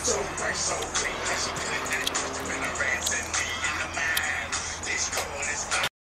So bright, so clean, she put that when I ran